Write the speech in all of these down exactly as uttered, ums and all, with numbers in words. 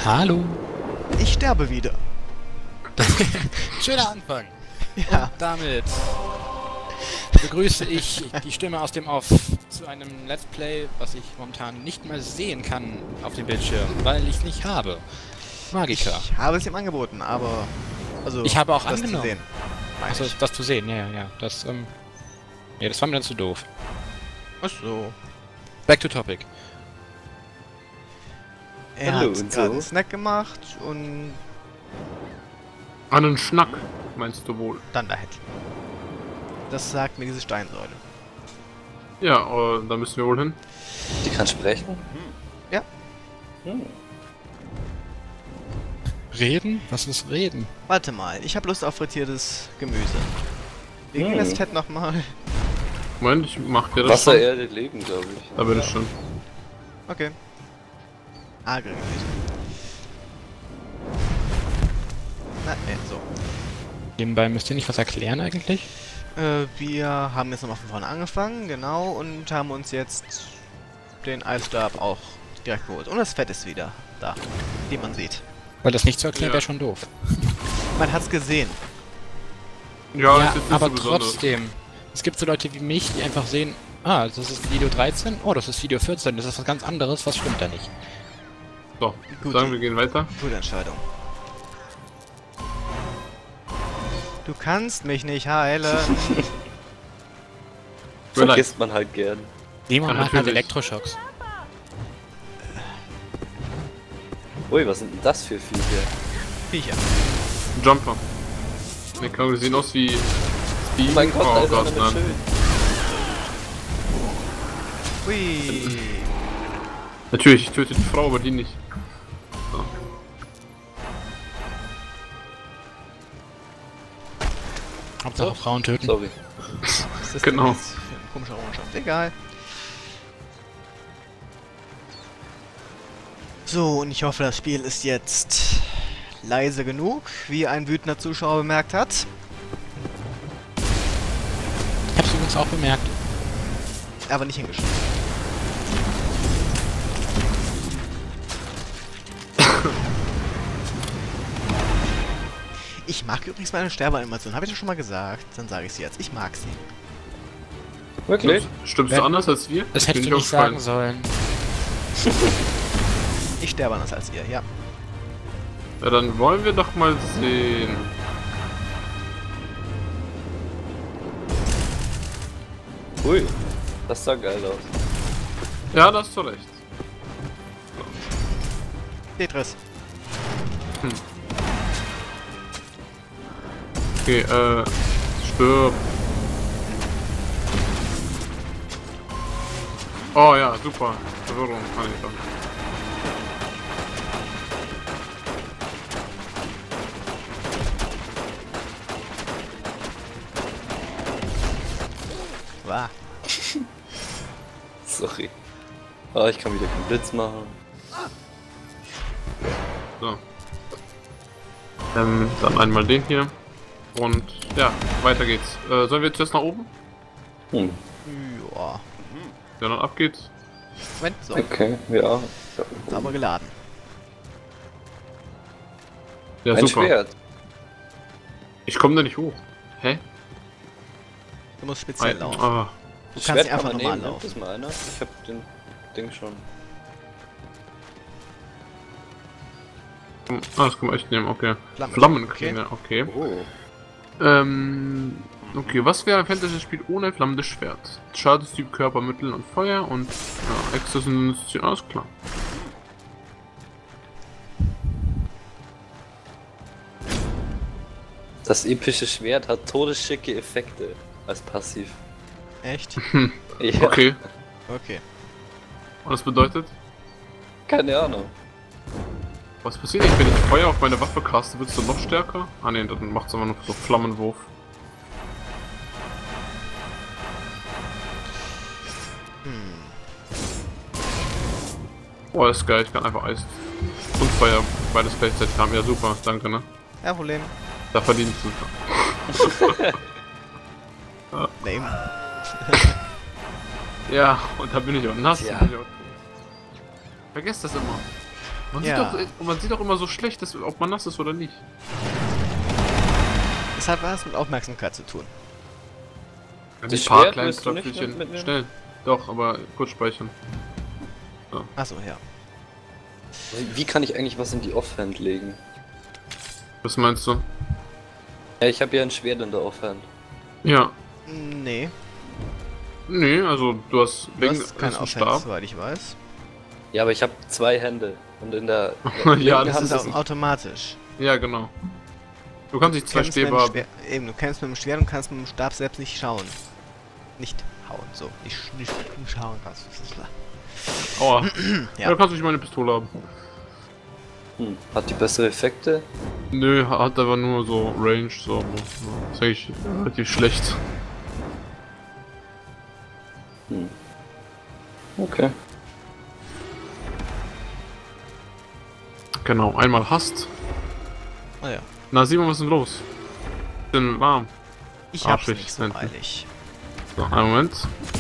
Hallo. Ich sterbe wieder. Schöner Anfang. Ja. Und damit begrüße ich die Stimme aus dem Off zu einem Let's Play, was ich momentan nicht mehr sehen kann auf dem Bildschirm, weil ich es nicht habe. Magica. Ich habe es ihm angeboten, aber... Also, Ich habe auch das angenommen. zu sehen. Meine Also ich. das zu sehen, ja, ja, ja. Das, ähm... Ja, das war mir dann zu doof. Ach so. Back to topic. Er Hallo hat und gerade so. einen Snack gemacht und Einen Schnack, meinst du wohl? dann da hätte. Das sagt mir diese Steinsäule. Ja, äh, da müssen wir wohl hin. Die kann sprechen? Ja. Hm. Reden? Was ist Reden? Warte mal, ich habe Lust auf frittiertes Gemüse. Wie ging Hm. das Fett nochmal? Moment, ich mach dir das Wasser, schon. Erde, Leben, glaube ich. Da bin ich schon. Okay. Agri Gemüse. Na, äh, so. Nebenbei müsst ihr nicht was erklären eigentlich? Äh, wir haben jetzt nochmal von vorne angefangen, genau, und haben uns jetzt den Eisstab auch direkt geholt. Und das Fett ist wieder da, wie man sieht. Weil das nicht zu erklären Ja. wäre schon doof. Man hat's gesehen. Ja, Ja, ist jetzt nicht aber so besonders. trotzdem. Es gibt so Leute wie mich, die einfach sehen, ah, das ist Video dreizehn, oh, das ist Video vierzehn, das ist was ganz anderes, was stimmt da nicht? So, Gut. sagen wir gehen weiter. Gute Entscheidung. Du kannst mich nicht heilen. Mir leid. Vergisst man halt gern. Jemand Ja, macht halt natürlich. Elektroschocks. Ui, was sind denn das für Viecher? Viecher. Jumper. Ne, kann sehen aus wie... Speed. Oh mein Gott, da oh ist einer Gott, mit nein. Schild. Hui. Natürlich, ich töte die Frau, aber die nicht. So. Hauptsache So. Frauen töten. Sorry. Was ist das Genau. denn jetzt für eine komische Errungenschaft? Egal. So, und ich hoffe, das Spiel ist jetzt leise genug, wie ein wütender Zuschauer bemerkt hat. Ich hab's übrigens auch bemerkt. Aber nicht hingeschrieben. Ich mag übrigens meine Sterbeanimation. Habe ich das schon mal gesagt? Dann sage ich sie jetzt. Ich mag sie. Wirklich? Stimmst Wer- du anders als wir? Das Ist mir hättest du nicht sagen aufgefallen. sollen. Ich sterbe anders als ihr, ja. Ja, dann wollen wir doch mal sehen. Ui, das sah geil aus. Ja, da hast du recht. Tetris. Okay, äh... Stirb. Oh ja, super. Verwirrung kann ich dann. Wow. Sorry. Ah, ich kann wieder keinen Blitz machen. So. Ähm, dann einmal den hier. Und ja, weiter geht's. Äh, sollen wir jetzt erst nach oben? Hm. Ja. Ja, dann ab geht's. Moment, so. Okay, ja. Ist aber geladen. Ja, Ein super. Schwert. Ich komme da nicht hoch. Hä? Du musst speziell Ein, laufen. ah, Du Das kannst Schwert nicht kann einfach man normal nehmen, nimmt laufen. das mal einer? Ich hab den Ding schon. ah, das kann man echt nehmen, okay. Flammen- Flammenklinge, okay. Oh. Ähm, okay, was wäre ein Fantasy-Spiel ohne ein flammendes Schwert? Schadenstyp, Körper, Mittel und Feuer und ja, Extras sind alles klar. Das epische Schwert hat todesschicke Effekte als Passiv. Echt? Ja, Okay, Okay. und das bedeutet? keine Ahnung. Was passiert eigentlich, wenn ich Feuer auf meine Waffe caste? Wird es dann noch stärker? Ah ne, dann macht es aber noch so Flammenwurf. Hm. Oh, das ist geil, ich kann einfach Eis und Feuer beides gleichzeitig haben. Ja, super, danke, ne? Kein Problem. Da verdient es. Lame. Ja, und da bin ich auch nass. Tja. Bin ich auch tot. Vergesst das immer. Man, Ja. sieht doch, man sieht doch immer so schlecht, dass, ob man nass ist oder nicht. Das hat was mit Aufmerksamkeit zu tun. Ja, Das die paar Schwert kleinen willst du nicht Tröpfelchen mitnehmen? schnell. Doch, aber kurz speichern. Achso, ja. Wie kann ich eigentlich was in die Offhand legen? Was meinst du? Ja, ich habe ja ein Schwert in der Offhand. Ja. Nee, Nee, also du hast du wegen hast kein ist ein Offense, Stab. soweit ich weiß. Ja, aber ich habe zwei Hände. Und in der. Ja, linken das Das Hand ist auch automatisch. Ja, genau. Du kannst nicht Du zwei kennst mit Stäbe dem haben. Schwert, eben, du kennst mit dem Schwert und kannst mit dem Stab selbst nicht schauen. Nicht hauen, so. Nicht, sch- nicht, nicht schauen kannst. Das ist klar. Aua. Ja. Ja, kannst du nicht meine Pistole haben. Hm. Hat die bessere Effekte? Nö, hat aber nur so Range, so. aber, ja, Sag ich relativ schlecht. Hm. Okay. Genau, einmal hast. Oh ja. Na, Simon, was ist denn los? Denn warm. Ich Ah, hab's schlecht, nicht so hinten. eilig. So, einen Moment.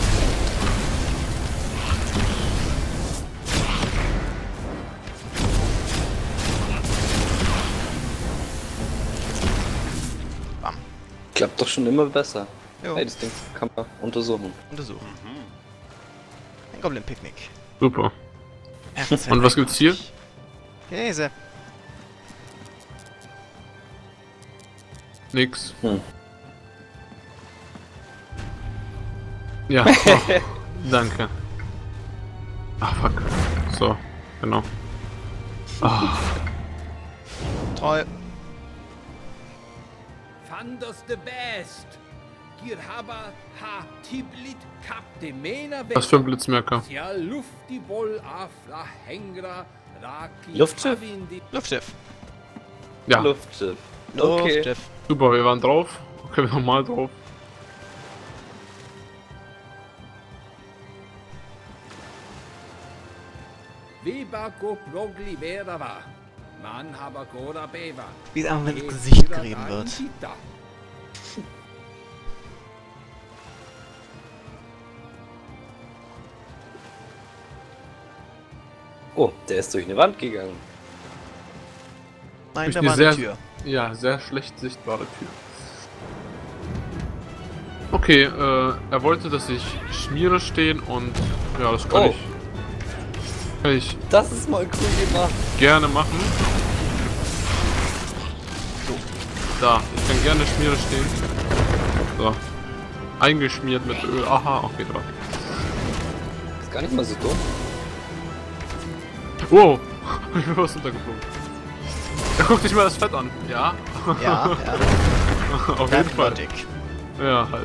Bam. Klappt doch schon immer besser. Jo, Hey, das Ding kann man untersuchen. untersuchen. Ein Goblin-Picknick. Super. R Z Und was gibt's hier? Käse. Nix. Hm. Ja. Oh, danke. Ach, fuck. So, genau. Ah, Toll. Fandos the best. Girhaba ha tiblit kap de mena was für ein Blitzmerker. Ja lufti bol afla hengra raki Luftschiff? avindi- Luftschiff. Ja, Luftschiff. Okay. Luftschiff. super, wir waren drauf. Okay, wir nochmal drauf. Viva go progli verava. Man haba gora beva. Wie es einfach ins Gesicht gerieben wird. Oh, der ist durch eine Wand gegangen. Nein, Durch da die war sehr- eine Tür. Ja, sehr schlecht sichtbare Tür. Okay, äh, er wollte, dass ich schmiere stehen und ja, das kann Oh. ich. Kann ich Das ist mal cool gemacht. gerne machen. So, da, ich kann gerne schmiere stehen. So. Eingeschmiert mit Öl. Aha, okay, da. Ist gar nicht mal so dumm. Wow, ich bin was runtergeflogen. Ja, guck dich mal das Fett an. Ja, Ja, ja. auf jeden Fall. Fertig. Ja, halt.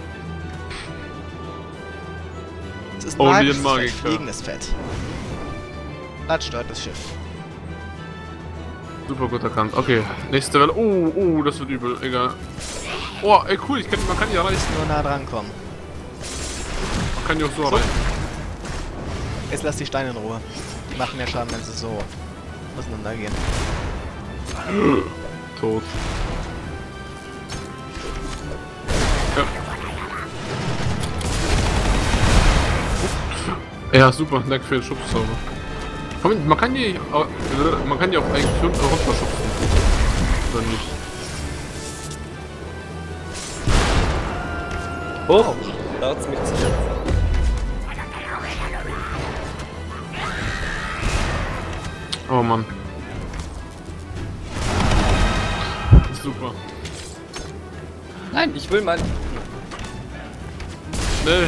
Es ist Only magisches in Fett, Magica. fliegendes Fett. Das steuert das Schiff. Super gut erkannt. Okay, nächste Welle. Oh, oh, das wird übel. Egal. Oh, ey, cool, ich kann, man kann die erreichen. Nur nah dran kommen. Man kann die auch so So. erreichen. Jetzt lass die Steine in Ruhe. Die machen mehr Schaden, wenn sie so auseinandergehen. Tot. Ja. Ja, super, danke für den Schubszauber. Komm, man kann die, au- äh, man kann die auch eigentlich runter runterschubsen. Oder nicht? Hoch! Da hat's mich zuletzt. Oh Mann. Super. Nein, ich will mein. Schnell.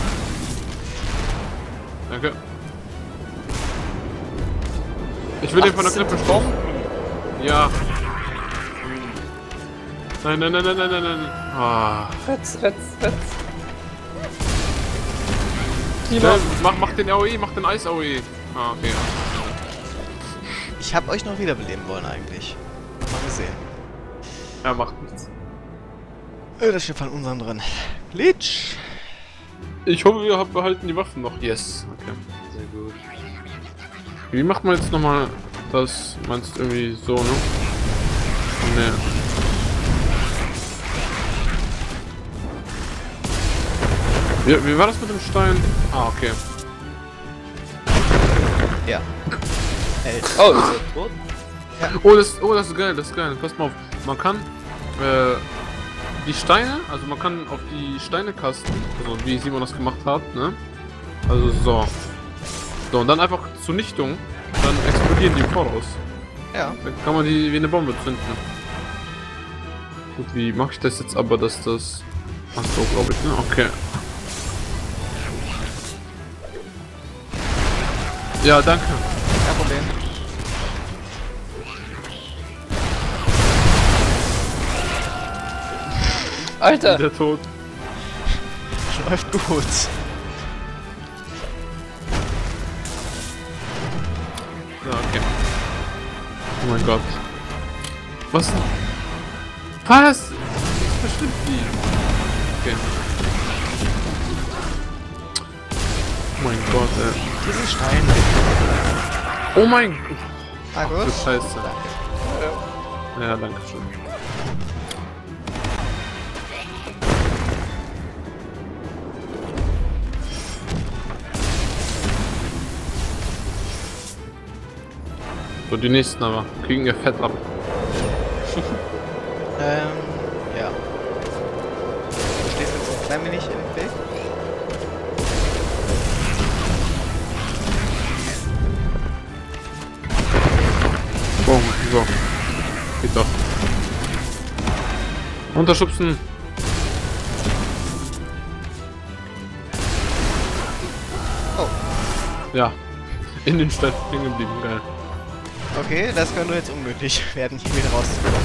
Danke. Ich will den von der Klippe stoppen. Ja. Nein, nein, nein, nein, nein, nein, nein. Ah. Retz, retz, retz. Schnell, mach, mach den A O E, mach den Eis-A O E. Ah, okay. Ich hab euch noch wiederbeleben wollen eigentlich. Mal gesehen. Er macht nichts. Äh, Das Schiff von unseren drin. Glitch! Ich hoffe, wir haben- behalten die Waffen noch. Yes. Okay. Sehr gut. Wie macht man jetzt nochmal das? Meinst du irgendwie so, ne? Ne. Wie, wie war das mit dem Stein? Ah, okay. Ja. Hält. Oh, ist er tot? Oh, das, oh, das ist geil, das ist geil. Passt mal auf. Man kann äh, die Steine, also man kann auf die Steine kasten, also wie Simon das gemacht hat, ne? Also so. So, und dann einfach Zunichtung, dann explodieren die im Voraus. Ja. Dann kann man die wie eine Bombe zünden. Gut, wie mache ich das jetzt aber, dass das... Achso, glaube ich, ne? Okay. Ja, danke. Kein Problem. Alter! Der Tod. Läuft gut. Ja, okay. Oh mein Gott. Was? Was? Das ist bestimmt die. Okay. Oh mein Gott, ey. Diesen Stein. Oh mein Gott. Ah, gut. Du Scheiße. Danke. Ja, danke schön. So, die nächsten aber. Kriegen ihr Fett ab. Ähm, ja. Du stehst jetzt ein klein wenig im Weg. Boom, so. Geht doch. Unterschubsen. Oh. Ja. In den Stein hängen geblieben, geil. Okay, das könnte jetzt unmöglich werden, hier wieder rauszukommen.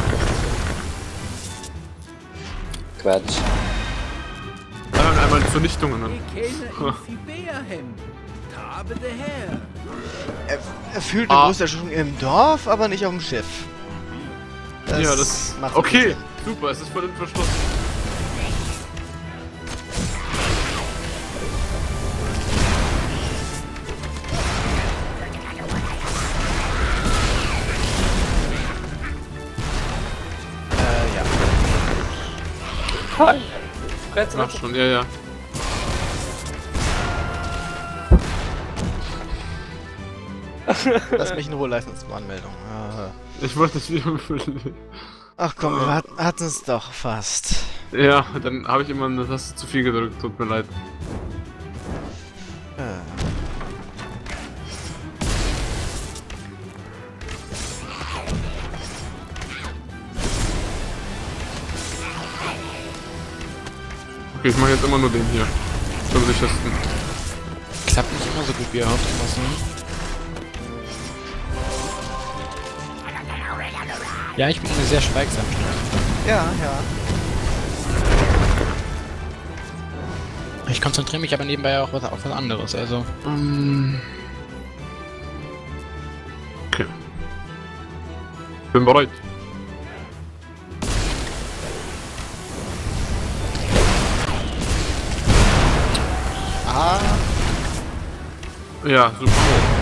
Quatsch. Dann einmal Zunichtungen an. Ikena in Fibeahem. Tabe de Herr. Er, er fühlt eine Ah. große Erschütterung im Dorf, aber nicht auf dem Schiff. Das Ja, das... macht so viel Okay, Sinn. super, es ist voll verschlossen. Äh, ja. Hi! Fresse, Ach schon, ja, ja. Lass mich in Ruhe, Leistungsanmeldung. Äh. Ich wollte das wieder füllen. Ach komm, wir hatten, hatten es doch fast. Ja, dann habe ich immer eine Taste zu viel gedrückt, tut mir leid. Äh. Okay, ich mache jetzt immer nur den hier. Zum sichersten. Klappt nicht immer so gut wie erhofft, was Ja, ich bin eine sehr schweigsam. Ja, ja. Ich konzentriere mich aber nebenbei auch was, auf was anderes, also. Ähm. Okay. Bin bereit. Ah, Ja, super.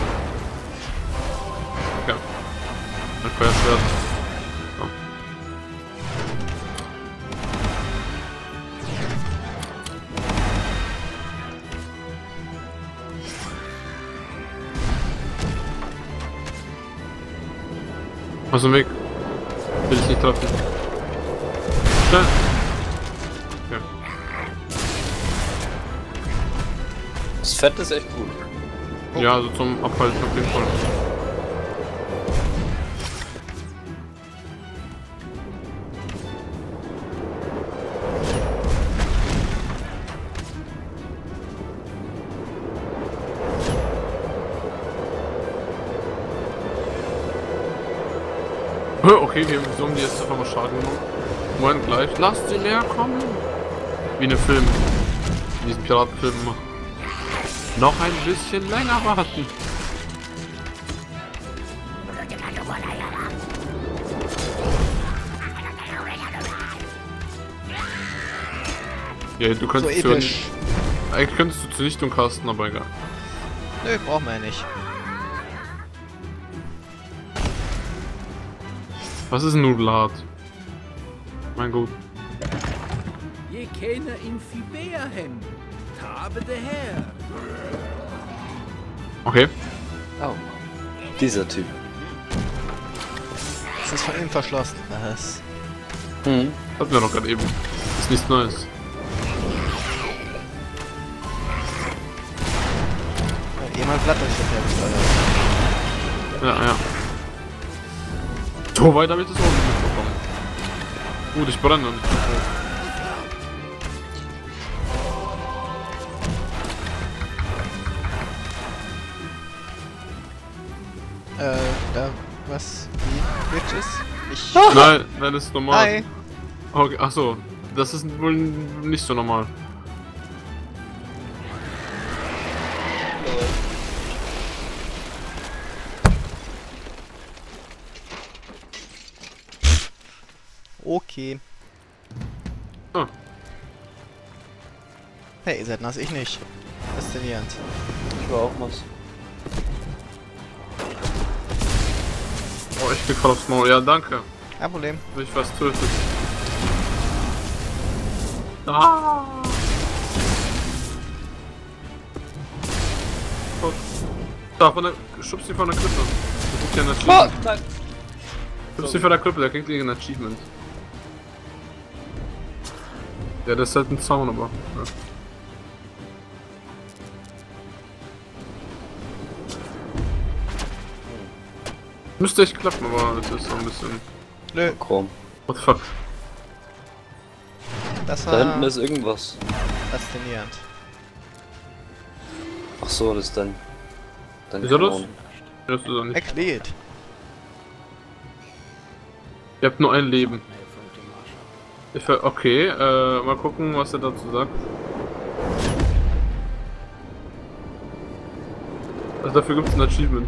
Okay. Ein Feuerschwert. So. Aus dem Weg. Will ich nicht treffen. Schnell. Okay. Das Fett ist echt gut. Ja, also zum Abhalten auf jeden Fall. Okay, wir so haben die jetzt einfach mal Schaden genommen. Moment, gleich. Lasst sie näher kommen. Wie in einem Film. In diesem Piratenfilm immer. Noch ein bisschen länger warten. Ja, du so könntest episch. Zu, eigentlich könntest du Zunichtung casten, aber egal. Nö, brauchen wir ja nicht. Was ist ein Nudelhart? Mein Gott. Ikena in Fibeahem. Tabe de Herr. Okay. Oh. Dieser Typ. Das ist von innen verschlossen. Was? Hm. Hatten wir noch gerade eben. Ist nichts Neues. Ja, jemand glatt durch das hergesteuert. Ja, ja. So weit habe ich das auch nicht mitbekommen. Gut, ich brenne noch nicht. Äh, da, was? Wie? Bitches? Ich... Nein, nein, das ist normal. Hi! Okay, achso, das ist wohl nicht so normal. Okay. Ah. Hey, ihr seid nass, ich nicht. Faszinierend. Ich war auch was. Oh, ich krieg voll aufs Maul. Ja, danke. Kein Problem. Will ich was tötet. Ah! Oh. Da, von der... Schubst ihn von der Klippe. Das ist ja ein Oh, Achievement. nein. Schubst ihn von der Klippe, der kriegt irgendein Achievement. Ja, das ist halt ein Zaun, aber... Ja. Müsste echt klappen, aber das ist so ein bisschen... Nö, Komm. What the fuck? das Da hinten war ist irgendwas. faszinierend. Ach so, das ist dann. Dann Wieso das? Kanon. Das ist auch nicht. Erklärt. Ihr habt nur ein Leben. Ich ver okay, äh, mal gucken, was er dazu sagt. Also dafür gibt es ein Achievement.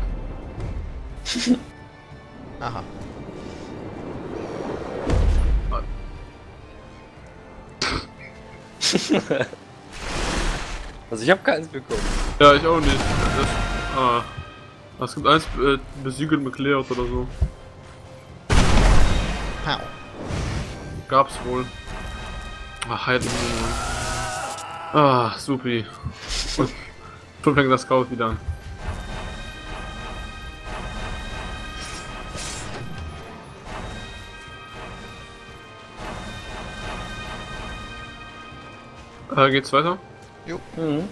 Aha. Also ich habe keins bekommen. Ja, ich auch nicht. Das, ah. Es gibt eins äh, besiegelt mit Kleot oder so. Hau. Gab's wohl. Ach, Heiden. Ah, supi. Und schon fängt das Scout wieder an. Äh, geht's weiter? Mhm.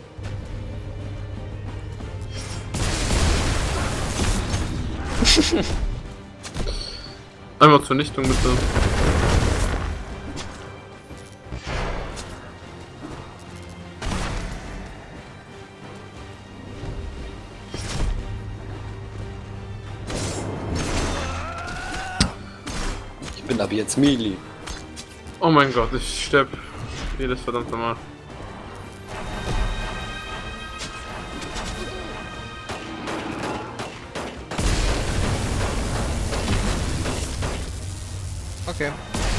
Einmal zur Nichtung bitte. Ich bin aber jetzt Melee. Oh mein Gott, ich sterb jedes verdammte Mal. Okay.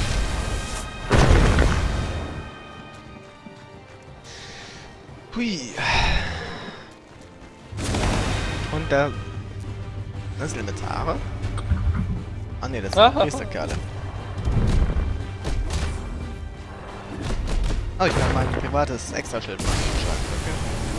Hui. Und da... Das sind Elementare? Ah ne, das sind Aha. Priesterkerle. Oh, ich kann mein privates Extraschild machen. Okay.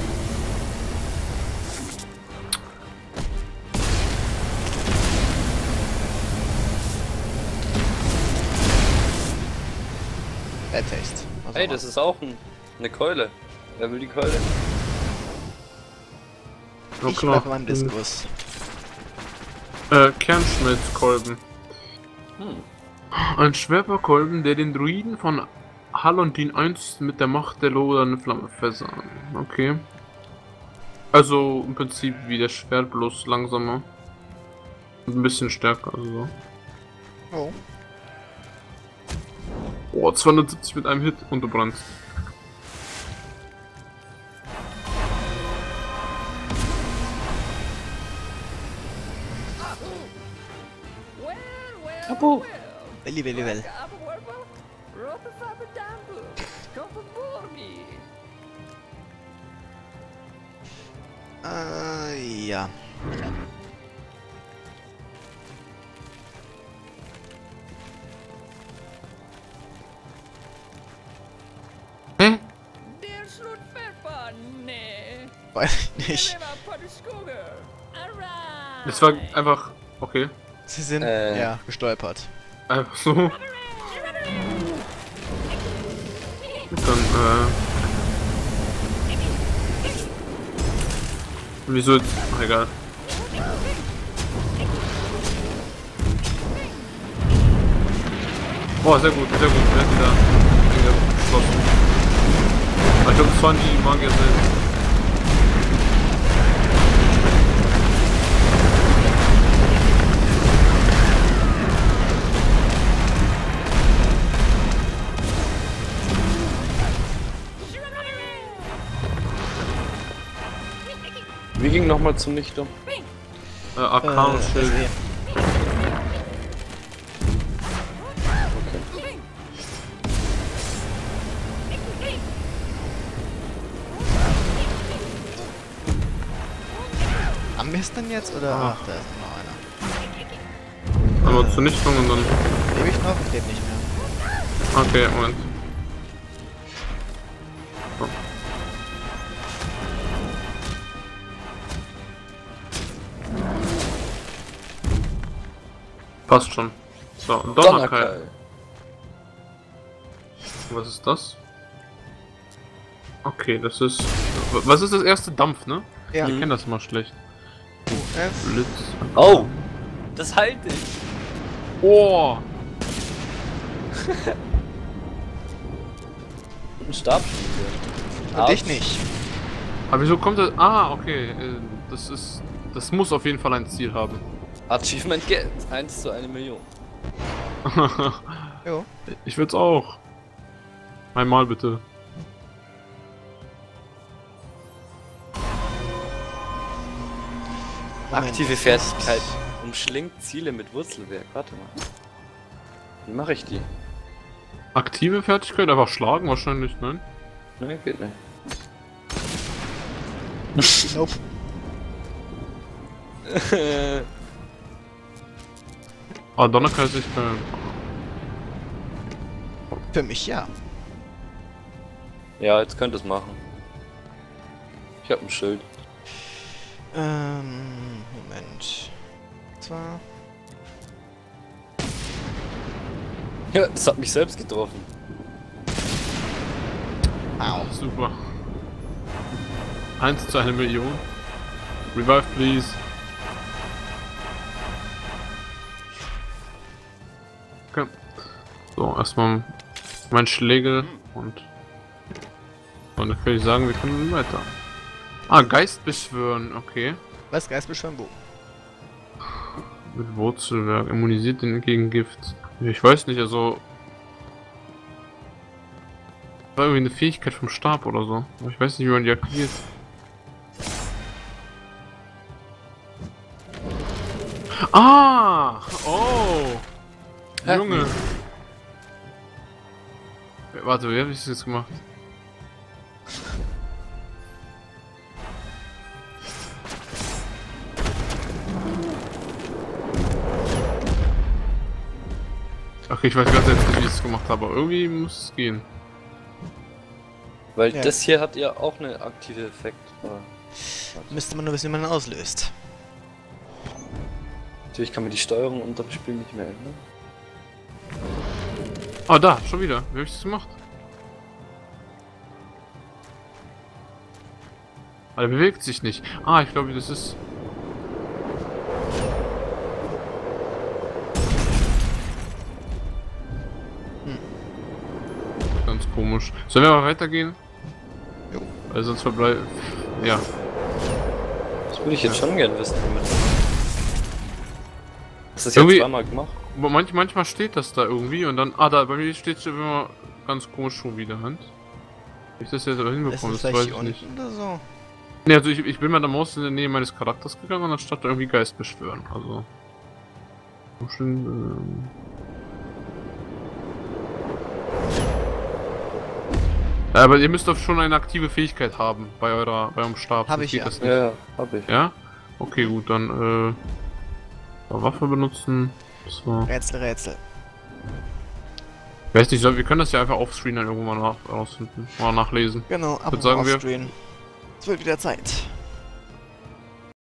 Bad Taste. Was Hey, auch das immer. ist auch ein, eine Keule. Wer will die Keule? Oh, Ich klar. mach meinen Diskus. Äh, Kernschmelzkolben. Hm. Ein Schwerperkolben, der den Druiden von Halondin eins mit der Macht der lodernden Flamme versah. Okay. Also im Prinzip wie der Schwert, bloß langsamer. Und ein bisschen stärker, also so. Oh. Oh, zweihundertsiebzig mit einem Hit und du brannst. Abu. Willi, Willi, Willi. Äh, ja. Hä? Weiß ich nicht. Das war einfach... Okay. Sie sind, Äh. ja, gestolpert. Einfach so. Dann, äh... Wieso jetzt? Ach, egal. Boah, sehr gut, sehr gut. Wir hätten da geschlossen. Aber ich glaube, das waren die Magier selbst. Wie ging nochmal zum Nichter? Äh, Arkan-Schild. Äh, Haben wir es denn jetzt oder? Ah. Ach, da ist noch einer. Aber zur Nichtung und dann... Lebe ich noch? Ich lebe nicht mehr. Okay, Moment. So. Passt schon. So, Donnerkeil. Donnerkeil. Was ist das? Okay, das ist... Was ist das erste? Dampf, ne? Ja. Ich kenne das immer schlecht. U F. Blitz. Oh! Das halte ich! Oh! Ein Stabschmiede. Und ich nicht. Aber wieso kommt das... Ah, okay. äh, Das ist... Das muss auf jeden Fall ein Ziel haben. Achievement Geld. eins zu einer Million. Jo. Ich will's auch. Einmal bitte. Moment. Aktive Fertigkeit. Umschlingt Ziele mit Wurzelwerk. Warte mal. Wie mache ich die? Aktive Fertigkeit? Einfach schlagen wahrscheinlich, nein? Ne, geht nicht. Nope. Ah, Donnerkeil ist echt geil. Für mich ja. Ja, jetzt könnt ihr es machen. Ich hab ein Schild. Ähm, Moment. Zwar. Ja, das hat mich selbst getroffen. Au. Super. Eins zu einer Million. Revive, please. Okay. So, erstmal mein Schlägel und... Und dann kann ich sagen, wir können weiter. Ah, Geist beschwören, okay. Was? Geistbeschwören? Wo? Mit Wurzelwerk, immunisiert den gegen Gift. Ich weiß nicht, also... War irgendwie eine Fähigkeit vom Stab oder so. Aber ich weiß nicht, wie man die aktiviert. Ah! Oh! Hä? Junge! Warte, wie hab ich das jetzt gemacht? Okay, ich weiß ganz jetzt nicht, wie ich es gemacht habe, aber irgendwie muss es gehen. Weil Ja. das hier hat ja auch eine aktive Effekt. Aber Müsste man nur wissen, wie man ihn auslöst. natürlich kann man die Steuerung unter dem Spiel nicht mehr ändern. Ah, da, schon wieder. Wie hab ich das gemacht? Ah, der bewegt sich nicht. Ah, ich glaube, das ist... Ganz komisch. Sollen wir mal weitergehen? Jo. Weil sonst verbleibt... Ja. Das würde ich jetzt Ja. schon gern wissen. Wie man Hast du das Irgendwie- jetzt zweimal gemacht? Aber manch, manchmal steht das da irgendwie und dann... Ah, da, bei mir steht es immer ganz komisch schon wieder, Hand. Wie ich das jetzt aber Ist hinbekomme, es das vielleicht weiß hier ich nicht. unten oder so? Ne, also ich, ich bin mit der Maus in der Nähe meines Charakters gegangen und anstatt irgendwie Geist beschwören, also... Schön, ähm... Ja, aber ihr müsst doch schon eine aktive Fähigkeit haben bei eurer, bei eurem Stab. Hab sonst ich geht ja. das nicht. Ja, ja, hab ich. Ja? Okay, gut, dann, äh... Waffe benutzen. So. Rätsel, Rätsel. Weiß nicht, so, wir können das ja einfach offscreen dann irgendwann mal nach, rausfinden. Mal nachlesen. Genau, ab würd sagen, wir- Offscreen. Es wird wieder Zeit.